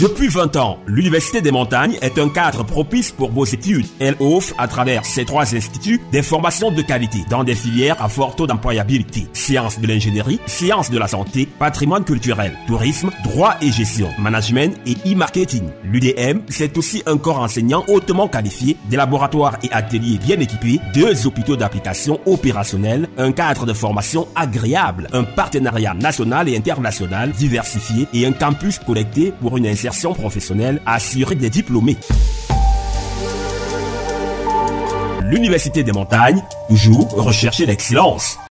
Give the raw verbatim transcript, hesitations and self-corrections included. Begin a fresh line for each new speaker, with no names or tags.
Depuis vingt ans, l'Université des Montagnes est un cadre propice pour vos études. Elle offre, à travers ses trois instituts, des formations de qualité dans des filières à fort taux d'employabilité. Sciences de l'ingénierie, sciences de la santé, patrimoine culturel, tourisme, droit et gestion, management et e-marketing. L'U D M, c'est aussi un corps enseignant hautement qualifié, des laboratoires et ateliers bien équipés, deux hôpitaux d'application opérationnels, un cadre de formation agréable, un partenariat national et international diversifié et un campus connecté pour une insertion professionnelle assurée des diplômés. L'Université des Montagnes, toujours rechercher l'excellence.